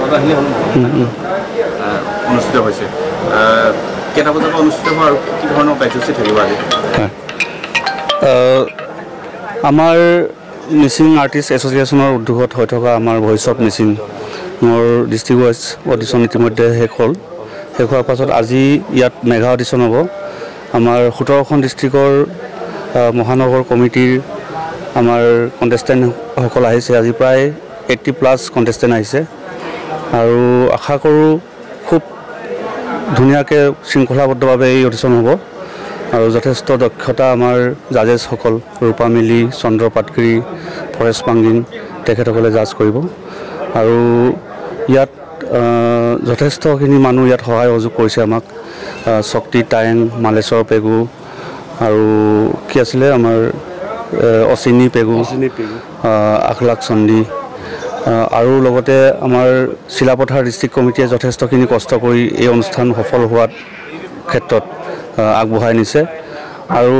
অনুষ্ঠিত হৈছে কেইটা বজাৰ পৰা অনুষ্ঠিত হোৱা আৰু কি ধৰণৰ কাৰ্যসূচী থাকিব আজি আমাৰ মিচিং আৰ্টিষ্ট এছ'চিয়েশ্যনৰ উদ্যোগত হৈ থকা আমাৰ ভইচ অফ মিচিং মোৰ ডিষ্ট্ৰিক্ট ৱাইজ অডিশ্যন ইতিমধ্যে শেষ হ'ল শেষ হোৱাৰ পাছত আজি ইয়াত মেগা অডিশ্যন হ'ব আমাৰ 17খন ডিষ্ট্ৰিক্টৰ মহানগৰ কমিটিৰ আমাৰ কণ্টেষ্টেণ্টসকল আহিছে আজি প্ৰায় 80+ কণ্টেষ্টেণ্ট আহিছে আৰু আশা কৰোঁ খুব ধুনীয়াকৈ শৃংখলাবদ্ধভাৱে এই অডিশ্যন হ'ব আৰু যথেষ্ট দক্ষতা আমাৰ জাজেছসকল ৰূপা মিলি চন্দ্ৰ পাটগিৰি ফৰেষ্ট পাংগিং তেখেতসকলে জাজ কৰিব আৰু ইয়াত যথেষ্টখিনি মানুহ ইয়াত সহায় সহযোগ কৰিছে আমাক শক্তি টায়েং মালেশ্বৰ পেগু আৰু কি আছিলে আমাৰ অচিনি পেগু আখলাক চণ্ডী আৰু লগতে আমাৰ চিলাপথাৰ ডিষ্ট্ৰিক্ট কমিটিয়ে যথেষ্টখিনি কষ্ট কৰি এই অনুষ্ঠান সফল হোৱাৰ ক্ষেত্ৰত আগবঢ়াই নিছে আৰু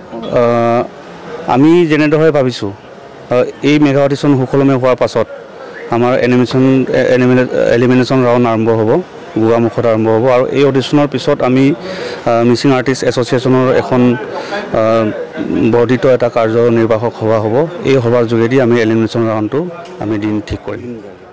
আমি যেনেদৰে ভাবিছোঁ এই মেগা অডিশ্যন সুকলমে হোৱাৰ পাছত আমাৰ এলিমিনেশ্যন ৰাউণ্ড আৰম্ভ হ'ব গোগামুখত আৰম্ভ হ'ব আৰু এই অডিশ্যনৰ পিছত আমি মিচিং আৰ্টিষ্ট এছ'চিয়েশ্যনৰ এখন বৰ্ধিত এটা কাৰ্যনিৰ্বাহক সভা হ'ব এই সভাৰ যোগেদি আমি এলিমিনেশ্যন ৰাউণ্ডটো আমি দিন ঠিক কৰিম